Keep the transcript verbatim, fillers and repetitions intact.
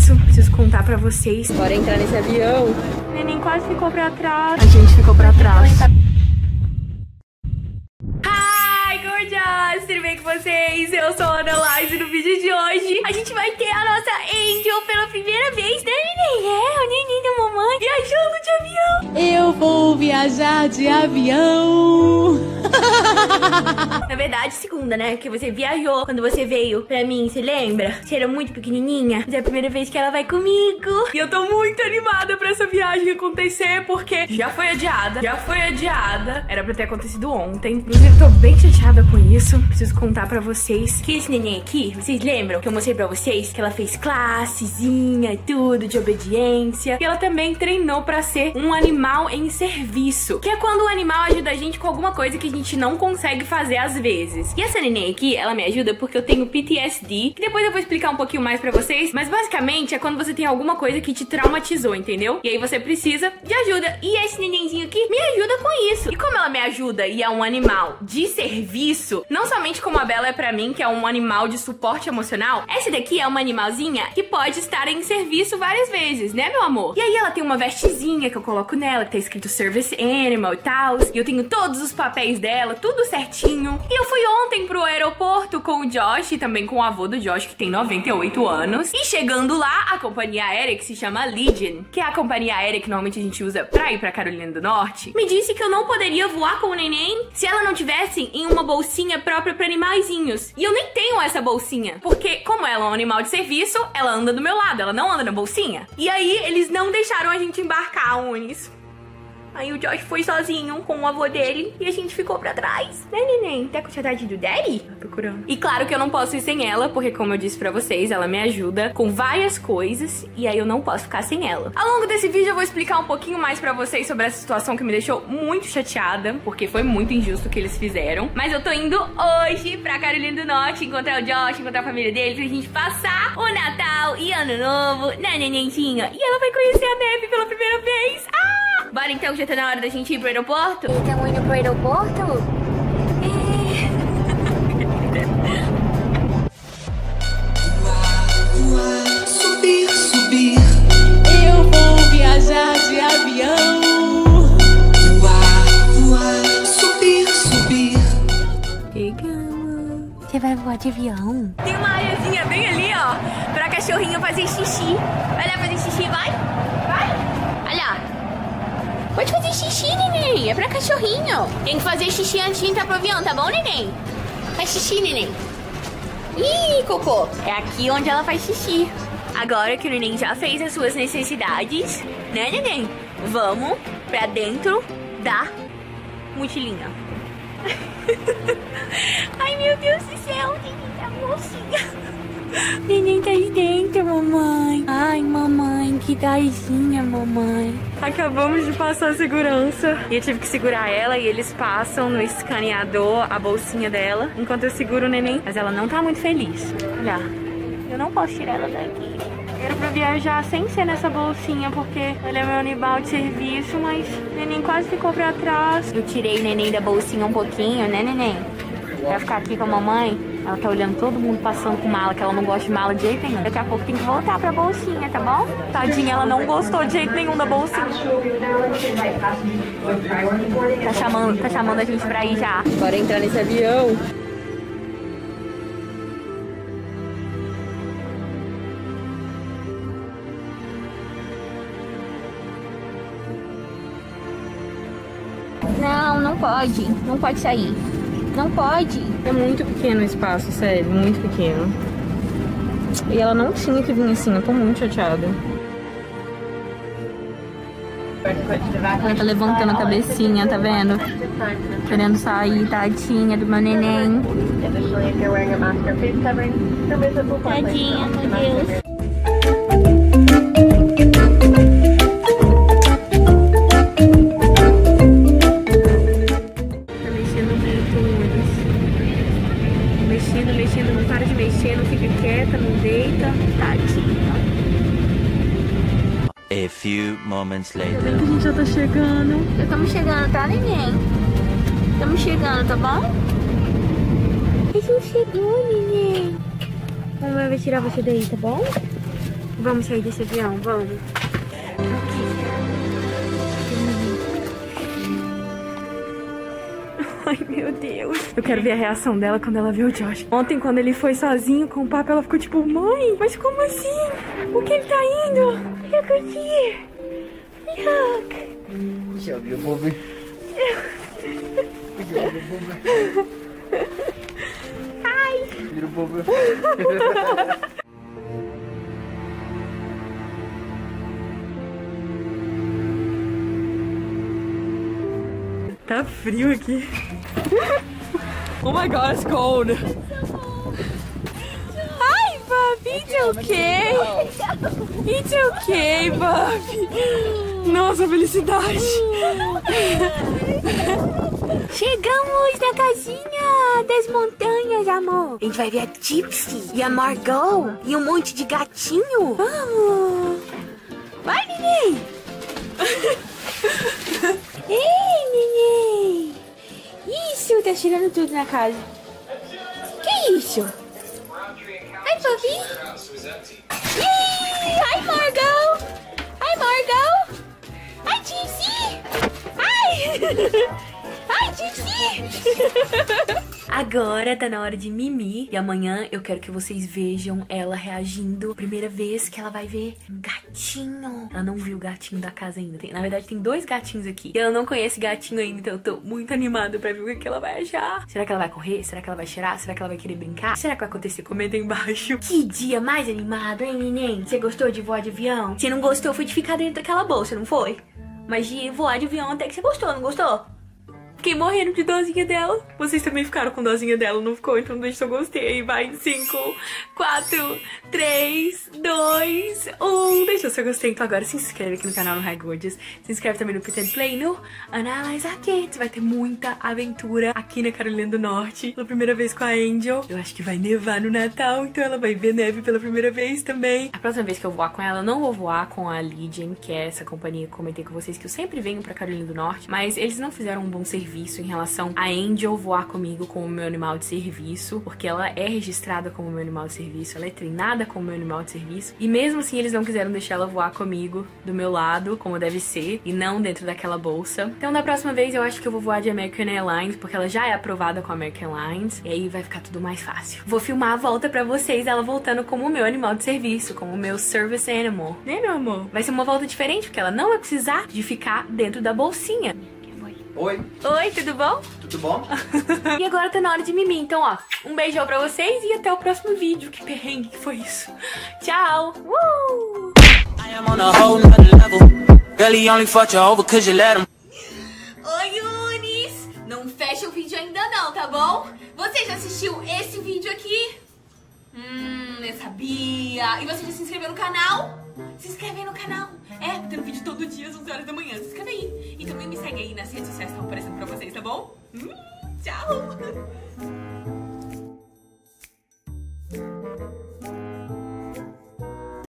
isso, preciso contar pra vocês. Bora entrar nesse avião. O neném quase ficou pra trás. A gente ficou pra trás. Hi, gorgeous! Tudo bem com vocês? Eu sou a Ana Laís e no vídeo de hoje a gente vai ter a nossa Angel pela primeira vez, né, neném? É, o neném da mamãe viajando de avião. Eu vou viajar de avião. Na verdade, segunda, né? Que você viajou quando você veio pra mim, você lembra? Você era muito pequenininha. Mas é a primeira vez que ela vai comigo. E eu tô muito animada pra essa viagem acontecer, porque já foi adiada. Já foi adiada. Era pra ter acontecido ontem. Inclusive, eu tô bem chateada com isso. Preciso contar pra vocês que esse neném aqui, vocês lembram que eu mostrei pra vocês que ela fez classezinha e tudo, de obediência. E ela também treinou pra ser um animal em serviço. Que é quando o animal ajuda a gente com alguma coisa que a gente não consegue fazer às vezes. E essa neném aqui, ela me ajuda porque eu tenho P T S D, que depois eu vou explicar um pouquinho mais pra vocês, mas basicamente é quando você tem alguma coisa que te traumatizou, entendeu? E aí você precisa de ajuda. E esse nenenzinho aqui me ajuda com isso. E como ela me ajuda e é um animal de serviço, não somente como a Bela é pra mim, que é um animal de suporte emocional, essa daqui é uma animalzinha que pode estar em serviço várias vezes, né, meu amor? E aí ela tem uma vestezinha que eu coloco nela, que tá escrito Service Animal e tal, e eu tenho todos os papéis dela, tudo certinho. E eu fui ontem pro aeroporto com o Josh e também com o avô do Josh, que tem noventa e oito anos. E chegando lá, a companhia aérea, que se chama Legion, que é a companhia aérea que normalmente a gente usa pra ir pra Carolina do Norte, me disse que eu não poderia voar com o neném se ela não tivesse em uma bolsinha própria pra animaizinhos. E eu nem tenho essa bolsinha, porque como ela é um animal de serviço, ela anda do meu lado, ela não anda na bolsinha. E aí, eles não deixaram a gente embarcar, Unis. Aí o Josh foi sozinho com o avô dele e a gente ficou pra trás. Né, neném? Tá com saudade do daddy? Tá procurando. E claro que eu não posso ir sem ela, porque como eu disse pra vocês, ela me ajuda com várias coisas e aí eu não posso ficar sem ela. Ao longo desse vídeo eu vou explicar um pouquinho mais pra vocês sobre essa situação que me deixou muito chateada, porque foi muito injusto o que eles fizeram. Mas eu tô indo hoje pra Carolina do Norte encontrar o Josh, encontrar a família dele, pra gente passar o Natal e Ano Novo na nenenzinha. E ela vai conhecer a neve pela primeira vez. Ah! Bora então, já tá na hora da gente ir pro aeroporto? Estamos indo pro aeroporto? É. Subir, subir. Eu vou viajar de avião. Voar, voar, subir, subir. Legal. Você vai voar de avião? Tem uma areazinha bem ali, ó, pra cachorrinho fazer xixi. Vai lá fazer xixi, vai? Vai? Olha. Pode fazer xixi, neném. É pra cachorrinho. Tem que fazer xixi antes de entrar pro avião, tá bom, neném? Faz xixi, neném. Ih, cocô. É aqui onde ela faz xixi. Agora que o neném já fez as suas necessidades, né, neném? Vamos pra dentro da mochilinha. Ai, meu Deus do céu. Neném tá mocinha. Neném tá aí dentro, mamãe. Ai, mamãe, que daizinha, mamãe. Acabamos de passar a segurança e eu tive que segurar ela e eles passam no escaneador a bolsinha dela enquanto eu seguro o neném. Mas ela não tá muito feliz. Olha, eu não posso tirar ela daqui. Era pra viajar sem ser nessa bolsinha, porque ela é meu animal de serviço, mas o neném quase ficou pra trás. Eu tirei o neném da bolsinha um pouquinho, né, neném? Pra ficar aqui com a mamãe. Ela tá olhando todo mundo passando com mala, que ela não gosta de mala de jeito nenhum. Daqui a pouco tem que voltar pra bolsinha, tá bom? Tadinha, ela não gostou de jeito nenhum da bolsinha. Tá chamando, tá chamando a gente pra ir já. Bora entrar nesse avião. Não, não pode. Não pode sair. Não pode. É muito pequeno o espaço, sério, muito pequeno. E ela não tinha que vir assim, eu tô muito chateada. Ela tá levantando a cabecinha, tá vendo? Querendo sair, tadinha do meu neném. Tadinha, meu Deus. Mexendo, não para de mexer, não fica quieta, não deita, tadinha. A few moments later. Ainda bem que a gente já tá chegando. Já estamos chegando, tá, neném? Estamos chegando, tá bom? A gente chegou, neném. Mamãe vai tirar você daí, tá bom? Vamos sair desse avião, vamos. Ai, meu Deus. Eu quero ver a reação dela quando ela vê o Josh. Ontem, quando ele foi sozinho com o papo, ela ficou tipo, mãe, mas como assim? Por que ele tá indo? Look aqui. Look. Show you, Bobby. Ai. Little Bobby. Tá frio aqui. Oh my god, it's cold. Hi, Bobby, it's okay. It's okay, Bobby. Nossa, felicidade. Chegamos na casinha das montanhas, amor. A gente vai ver a Gypsy e a Margot e um monte de gatinho. Vamos. Vai, neném. Ei, neném! Isso, tá cheirando tudo na casa. Que isso? Ai, Bobby! Ai, Margot! Ai, Margot! Ai, Gypsy! Ai! Ai, Gypsy! Agora tá na hora de Mimi. E amanhã eu quero que vocês vejam ela reagindo. Primeira vez que ela vai ver um gatinho. Ela não viu o gatinho da casa ainda. Tem, na verdade, tem dois gatinhos aqui. E ela não conhece gatinho ainda, então eu tô muito animada pra ver o que ela vai achar. Será que ela vai correr? Será que ela vai cheirar? Será que ela vai querer brincar? Será que vai acontecer? Comenta aí embaixo. Que dia mais animado, hein, neném? Você gostou de voar de avião? Se não gostou, foi de ficar dentro daquela bolsa, não foi? Mas de voar de avião até que você gostou, não gostou? Fiquei morrendo de dozinha dela. Vocês também ficaram com dozinha dela, não ficou? Então deixa se eu gostei. Vai em cinco, quatro, três, dois, um. Deixa se eu gostei. Então agora se inscreve aqui no canal no Hi Gorgeous. Se inscreve também no Pretend Play no Analyze Kids. Vai ter muita aventura aqui na Carolina do Norte. Pela primeira vez com a Angel. Eu acho que vai nevar no Natal, então ela vai ver neve pela primeira vez também. A próxima vez que eu voar com ela, eu não vou voar com a Legion, que é essa companhia que eu comentei com vocês, que eu sempre venho pra Carolina do Norte. Mas eles não fizeram um bom serviço em relação a Angel voar comigo como meu animal de serviço, porque ela é registrada como meu animal de serviço, ela é treinada como meu animal de serviço, e mesmo assim eles não quiseram deixar ela voar comigo do meu lado, como deve ser, e não dentro daquela bolsa. Então da próxima vez eu acho que eu vou voar de American Airlines, porque ela já é aprovada com a American Airlines, e aí vai ficar tudo mais fácil. Vou filmar a volta pra vocês, ela voltando como o meu animal de serviço, como o meu service animal, né, meu amor? Vai ser uma volta diferente, porque ela não vai precisar de ficar dentro da bolsinha. Oi. Oi, tudo bom? Tudo bom? E agora tá na hora de Mimi, então ó, um beijão pra vocês e até o próximo vídeo. Que perrengue que foi isso. Tchau! Uh! Oi, Yunis! Não fecha o vídeo ainda não, tá bom? Você já assistiu esse vídeo aqui? Hum, eu sabia. E você já se inscreveu no canal? Se inscreve aí no canal. É, tem um vídeo todo dia às onze horas da manhã. Se inscreve aí. E também me segue aí nas redes sociais que estão aparecendo pra vocês, tá bom? Hum, tchau!